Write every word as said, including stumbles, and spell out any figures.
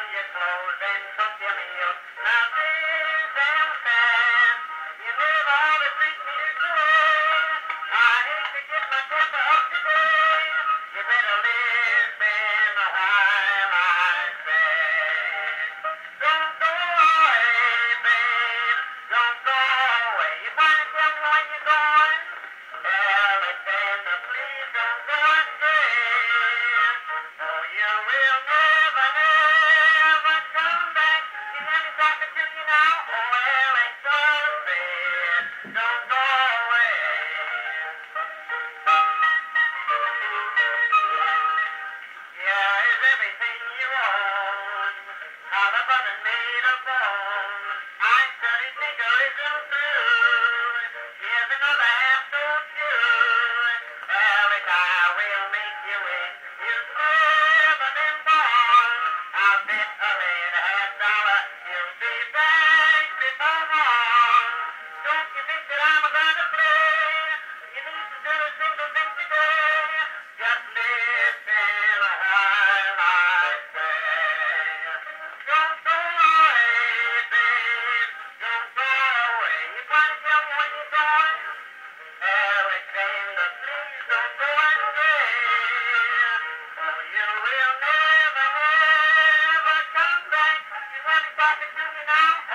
your clothes and cook your meal. Now this damn fast, you live all the treat me this way. I hate to get my temper up today. You better listen while I say. Don't go away, babe. Don't go away. You might tell me where you're going. Alexander, please don't go astray. For you will never, never come back. You let me talk to you now. Oh, Alexander, don't go away. Yeah, is everything you own. All the button made of bone. I studied nihilism through. Here's another half so true. Alex, I will make you wish you've never been born. I'll bet a red half dollar you'll be back before long. Don't you think that I'm gonna play? You need to do a single thing today. Just listen while I say. Don't go away, babe. Don't go away. You gotta tell me when you're going. Alexander, please don't go astray. For you will never, never come back. You want to talk to me now?